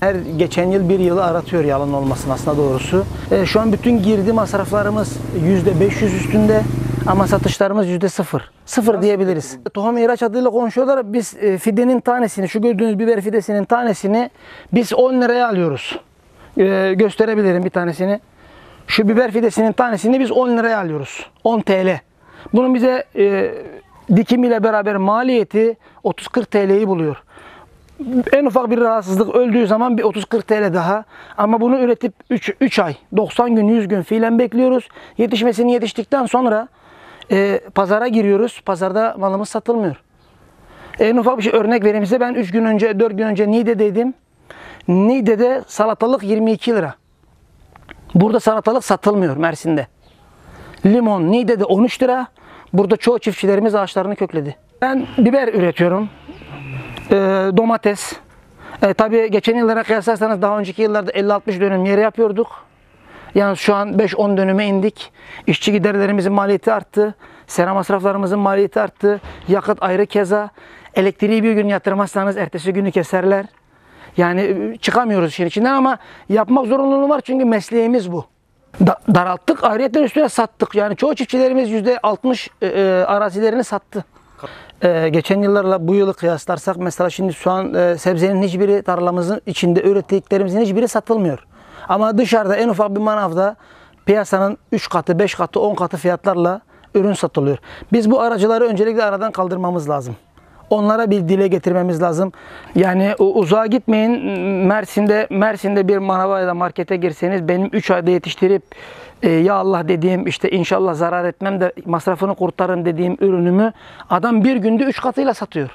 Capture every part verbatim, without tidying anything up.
Her geçen yıl bir yılı aratıyor yalan olmasın aslında doğrusu. E, şu an bütün girdi masraflarımız yüzde beş yüz üstünde ama satışlarımız yüzde sıfır. Sıfır diyebiliriz. Tohum ihraç adıyla konuşuyorlar. Biz e, fidenin tanesini, şu gördüğünüz biber fidesinin tanesini biz on liraya alıyoruz. E, gösterebilirim bir tanesini. Şu biber fidesinin tanesini biz on liraya alıyoruz. on TL. Bunun bize e, dikimiyle beraber maliyeti otuz kırk T L'yi buluyor. En ufak bir rahatsızlık öldüğü zaman bir otuz kırk T L daha. Ama bunu üretip üç ay, doksan gün, yüz gün fiilen bekliyoruz. Yetişmesini yetiştikten sonra e, pazara giriyoruz. Pazarda malımız satılmıyor. En ufak bir şey örnek vereyim size. Ben üç gün önce, dört gün önce Niğde'deydim. Niğde'de salatalık yirmi iki lira. Burada salatalık satılmıyor Mersin'de. Limon Niğde'de on üç lira. Burada çoğu çiftçilerimiz ağaçlarını kökledi. Ben biber üretiyorum. E, domates. E, tabii geçen yıllara kıyaslarsanız daha önceki yıllarda elli altmış dönüm yeri yapıyorduk. Yani şu an beş on dönüme indik. İşçi giderlerimizin maliyeti arttı. Sera masraflarımızın maliyeti arttı. Yakıt ayrı keza. Elektriği bir gün yatırmazsanız ertesi günü keserler. Yani çıkamıyoruz işin içinden ama yapmak zorunluluğu var çünkü mesleğimiz bu. Da daralttık, ayrıyetten üstüne sattık. Yani çoğu çiftçilerimiz yüzde altmış e, e, arazilerini sattı. Ee, geçen yıllarla bu yılı kıyaslarsak mesela şimdi şu an e, sebzenin hiçbiri tarlamızın içinde ürettiklerimizin hiçbiri satılmıyor. Ama dışarıda en ufak bir manavda piyasanın üç katı, beş katı, on katı fiyatlarla ürün satılıyor. Biz bu aracıları öncelikle aradan kaldırmamız lazım. Onlara bir dile getirmemiz lazım. Yani uzağa gitmeyin. Mersin'de Mersin'de bir manava ya da markete girseniz benim üç ayda yetiştirip e, ya Allah dediğim işte inşallah zarar etmem de masrafını kurtarın dediğim ürünümü adam bir günde üç katıyla satıyor.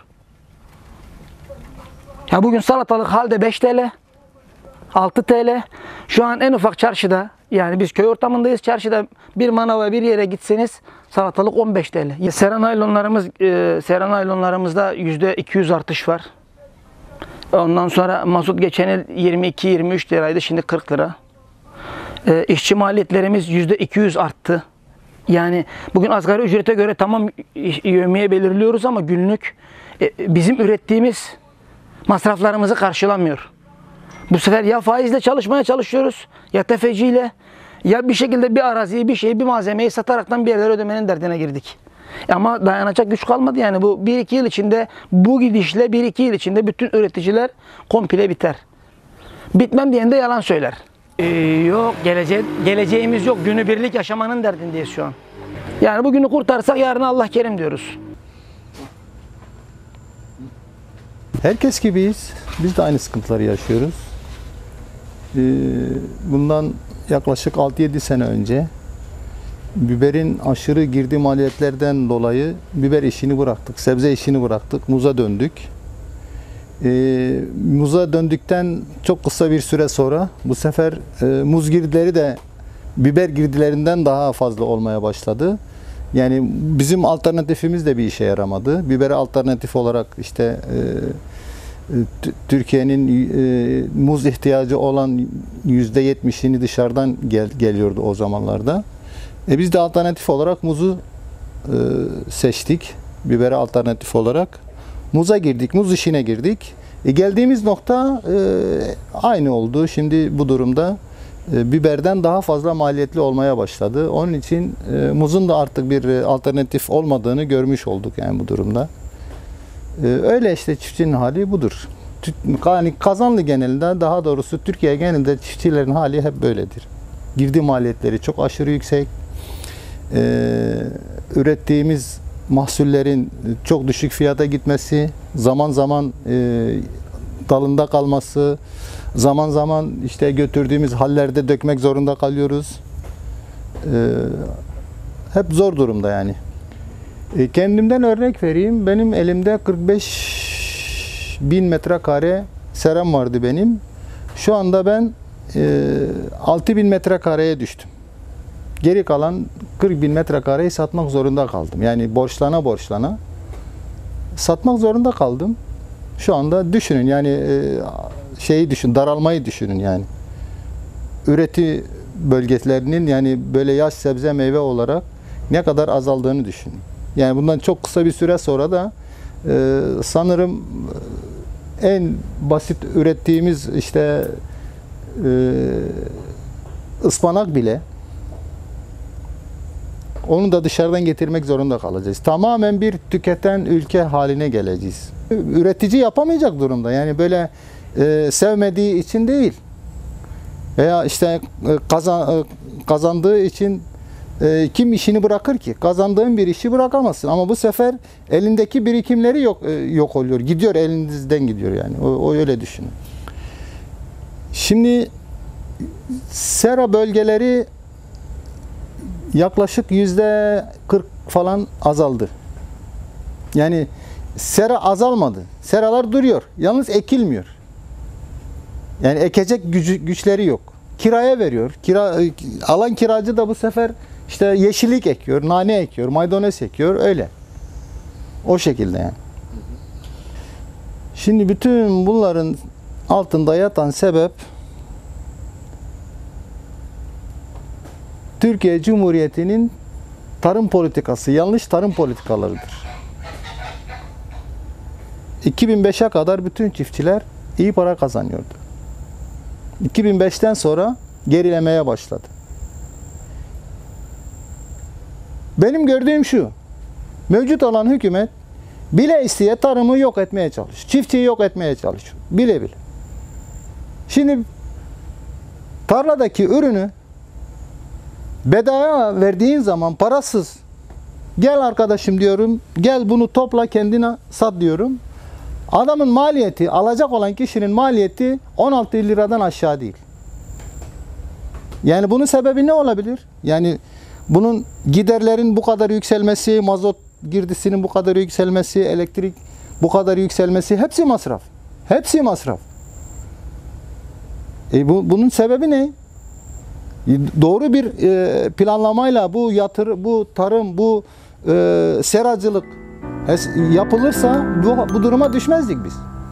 Ya bugün salatalık halde beş TL, altı TL. Şu an en ufak çarşıda, yani biz köy ortamındayız, çarşıda bir manava bir yere gitseniz salatalık on beş TL. Sera naylonlarımız, e, sera naylonlarımızda yüzde iki yüz artış var. Ondan sonra mazot geçen yıl yirmi iki yirmi üç liraydı, şimdi kırk lira. E, işçi maliyetlerimiz yüzde iki yüz arttı. Yani bugün asgari ücrete göre tamam yevmiye belirliyoruz ama günlük e, bizim ürettiğimiz masraflarımızı karşılamıyor. Bu sefer ya faizle çalışmaya çalışıyoruz ya tefeciyle ya bir şekilde bir araziyi, bir şeyi, bir malzemeyi sataraktan bir yerlere ödemenin derdine girdik. Ama dayanacak güç kalmadı yani bu bir iki yıl içinde bu gidişle bir iki yıl içinde bütün üreticiler komple biter. Bitmem diyen de yalan söyler. Ee, yok gelece geleceğimiz yok. Günübirlik yaşamanın derdindeyiz şu an. Yani bugünü kurtarsak yarın Allah kerim diyoruz. Herkes gibiyiz. Biz de aynı sıkıntıları yaşıyoruz. Bundan yaklaşık altı yedi sene önce biberin aşırı girdi maliyetlerden dolayı biber işini bıraktık. Sebze işini bıraktık. Muza döndük. E, muza döndükten çok kısa bir süre sonra bu sefer e, muz girdileri de biber girdilerinden daha fazla olmaya başladı. Yani bizim alternatifimiz de bir işe yaramadı. Bibere alternatif olarak işte e, Türkiye'nin e, muz ihtiyacı olan yüzde yetmişini dışarıdan gel, geliyordu o zamanlarda. E biz de alternatif olarak muzu e, seçtik. Bibere alternatif olarak. Muza girdik, muz işine girdik. E geldiğimiz nokta e, aynı oldu. Şimdi bu durumda e, biberden daha fazla maliyetli olmaya başladı. Onun için e, muzun da artık bir e, alternatif olmadığını görmüş olduk yani bu durumda. E, öyle işte çiftçinin hali budur. Yani Kazanlı genelinde, daha doğrusu Türkiye genelinde çiftçilerin hali hep böyledir. Girdi maliyetleri çok aşırı yüksek. E, ürettiğimiz mahsullerin çok düşük fiyata gitmesi, zaman zaman e, dalında kalması, zaman zaman işte götürdüğümüz hallerde dökmek zorunda kalıyoruz. E, hep zor durumda yani. E, kendimden örnek vereyim. Benim elimde kırk beş bin metrekare seram vardı benim. Şu anda ben e, altı bin metrekareye düştüm. Geri kalan kırk bin metrekareyi satmak zorunda kaldım. Yani borçlana borçlana satmak zorunda kaldım. Şu anda düşünün yani şeyi düşün, daralmayı düşünün yani. Üreti bölgelerinin yani böyle yaş sebze meyve olarak ne kadar azaldığını düşünün. Yani bundan çok kısa bir süre sonra da sanırım en basit ürettiğimiz işte e, ıspanak bile, onu da dışarıdan getirmek zorunda kalacağız. Tamamen bir tüketen ülke haline geleceğiz. Üretici yapamayacak durumda. Yani böyle e, sevmediği için değil. Veya işte e, kazan, e, kazandığı için e, kim işini bırakır ki? Kazandığın bir işi bırakamazsın. Ama bu sefer elindeki birikimleri yok e, yok oluyor. Gidiyor, elinizden gidiyor yani. O, o öyle düşünün. Şimdi sera bölgeleri yaklaşık yüzde kırk falan azaldı. Yani sera azalmadı. Seralar duruyor. Yalnız ekilmiyor. Yani ekecek gücü, güçleri yok. Kiraya veriyor. Kira, alan kiracı da bu sefer işte yeşillik ekiyor, nane ekiyor, maydanoz ekiyor. Öyle. O şekilde yani. Şimdi bütün bunların altında yatan sebep Türkiye Cumhuriyeti'nin tarım politikası, yanlış tarım politikalarıdır. iki bin beşe kadar bütün çiftçiler iyi para kazanıyordu. iki bin beşten sonra gerilemeye başladı. Benim gördüğüm şu, mevcut olan hükümet bile isteye tarımı yok etmeye çalışıyor. Çiftçiyi yok etmeye çalışıyor. Bile bile. Şimdi tarladaki ürünü bedava verdiğin zaman parasız, gel arkadaşım diyorum, gel bunu topla kendine sat diyorum. Adamın maliyeti, alacak olan kişinin maliyeti on altı liradan aşağı değil. Yani bunun sebebi ne olabilir? Yani bunun giderlerin bu kadar yükselmesi, mazot girdisinin bu kadar yükselmesi, elektrik bu kadar yükselmesi, hepsi masraf. Hepsi masraf. E bu, bunun sebebi ne? Doğru bir e, planlamayla bu yatır, bu tarım, bu e, seracılık yapılırsa bu, bu duruma düşmezdik biz.